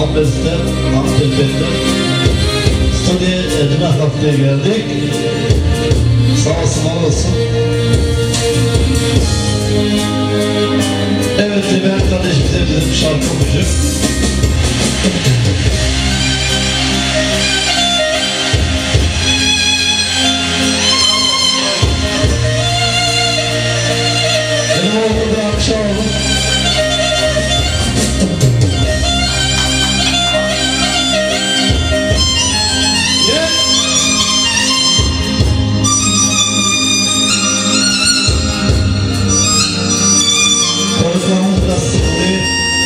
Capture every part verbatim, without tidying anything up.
Ahmet'te, Antep'te stüdyoya Ercüment Hafta'ya geldik. Sağ olsun, var olsun. Evet, Levent kardeş bize bizim şarkı okuyacak. Benim oğlum da akşam oldu. Konuşmamız biraz sıkılıyor.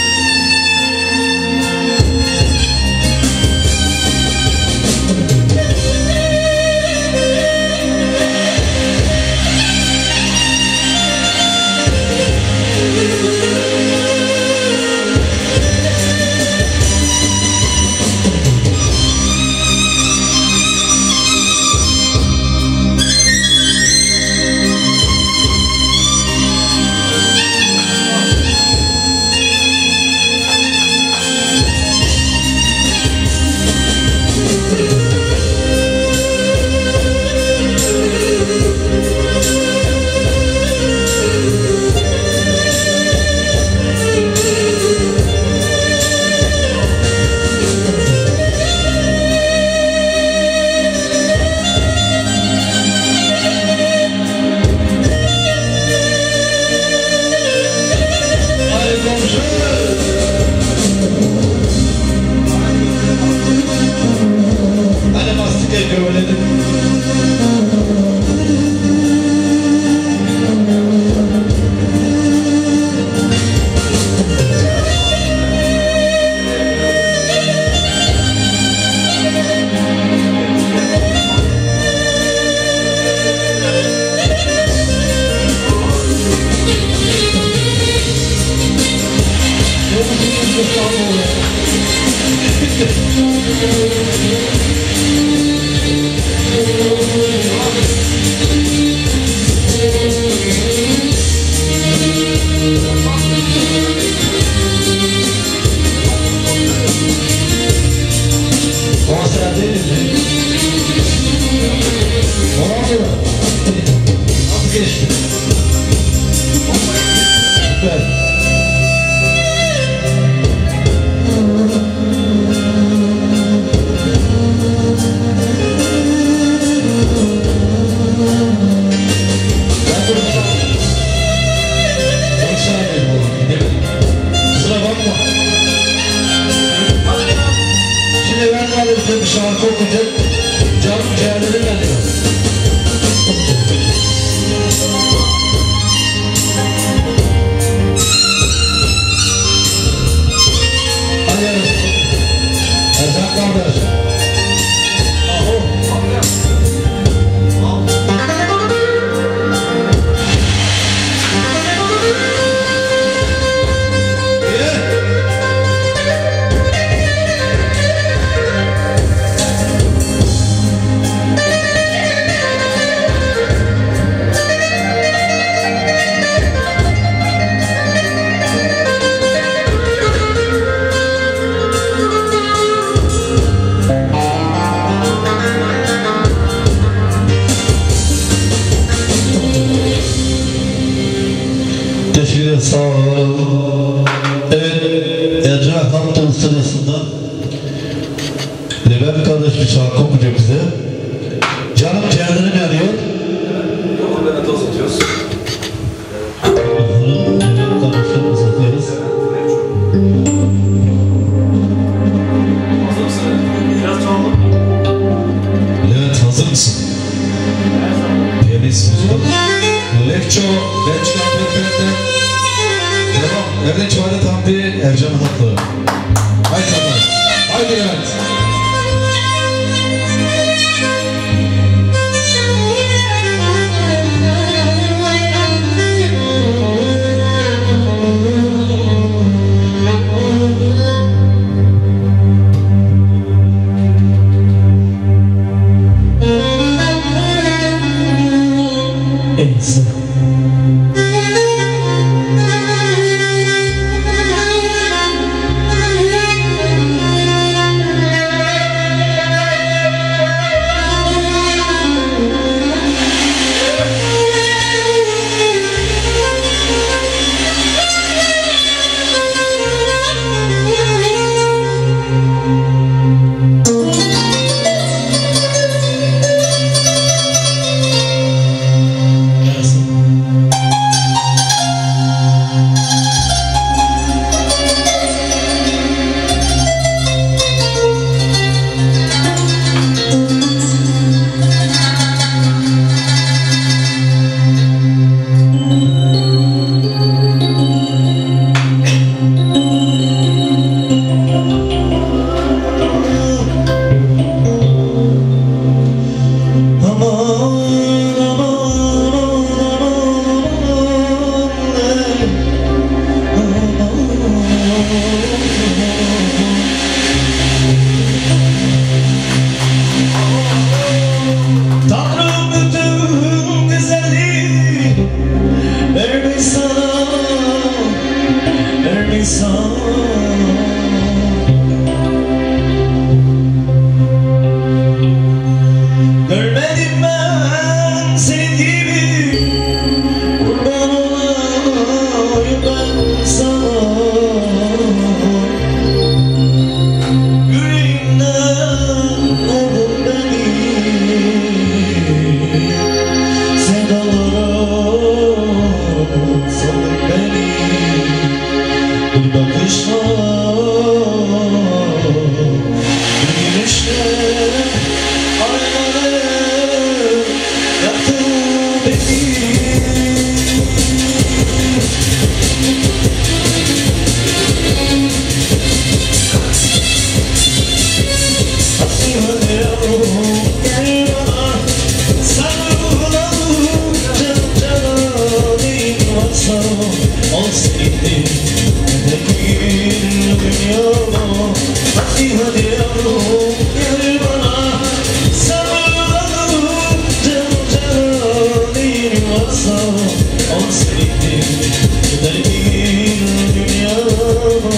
Hadi mastik yapıyor öyle de. Konser değil mi? Nasıl geçti? Süper. Şimdi ben de bir şarkı okuyacağım. Canım ciğerlerim yanıyor. Hadi yarın. Ercan kardeş. Aho. Teşekkür ederim, sağ olun. Evet, Ercüment Hafta'nın sırasında Levent kardeş bir şarkı okuyacak bize. Canım ciğerlerim yanıyor. Yok, Levent'e uzatıyoruz. Levent kardeşleri uzatıyoruz. Hazır mısın? Biraz çalalım. Levent hazır mısın? Piyanist müzik. Lekço, Belçika Pekret'ten devam. Erdinç Valet Hamdi, Ercan Hatlı. Haydi kadar. Haydi Levent. Ense. insan. Görmedim ben senin gibi, kurban olayım ben sana. Yüreğimden vurdun beni, sevdalara saldın beni. Bir bakışla, bir gülüşle aynaları yaktı beni. Hadi hadi yavrum gel bana, sarılalım canım cananın varsa. Al senindir öteki dünyama. Hadi hadi yavrum gel bana, sarılalım canım cananın varsa. Al senindir öteki dünyama.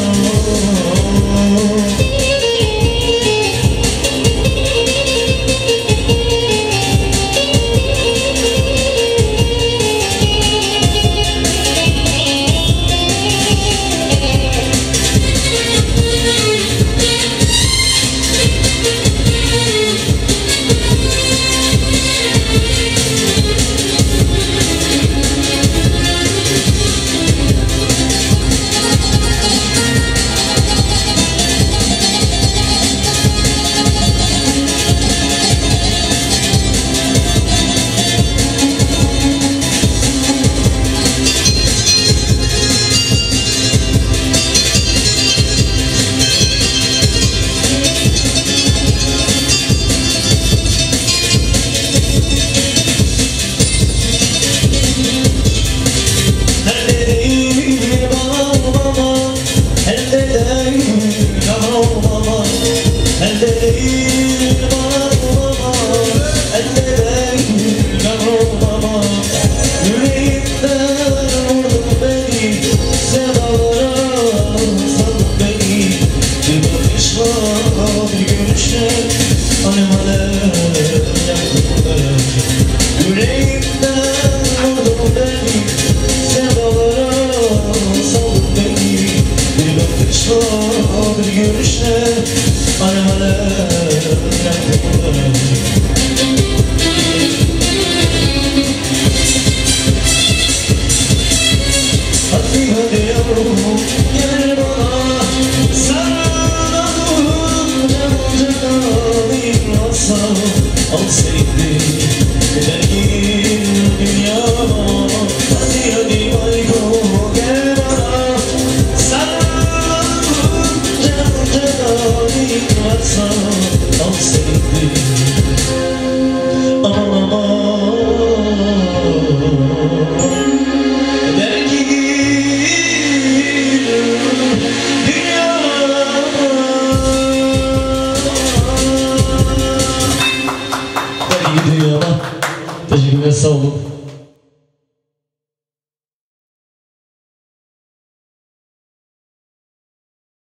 Bir görüşle aramalar yaptılar. Hadi hadi yavrum gel bana, sarılalım canım cananın varsa. Al senindir öteki dünyama. Hadi hadi bayko gel bana, sarılalım canım cananın varsa. Al senindir aman aman öteki dünyama. Öteki dünyama. Teşekkürler, sağ olun.